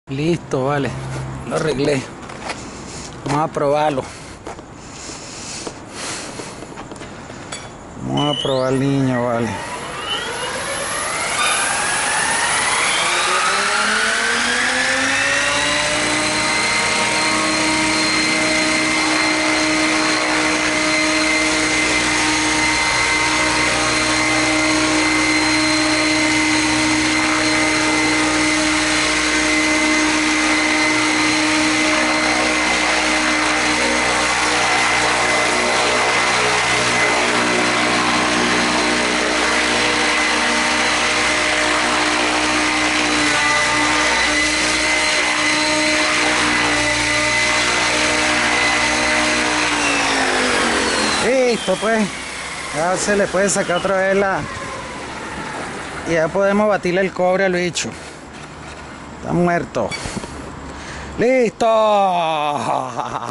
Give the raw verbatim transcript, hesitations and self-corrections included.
Listo, vale. Lo arreglé. Vamos a probarlo. Vamos a probar el niño, vale. Listo, pues. Ya se le puede sacar otra vez la... Y ya podemos batirle el cobre al bicho. Está muerto. ¡Listo!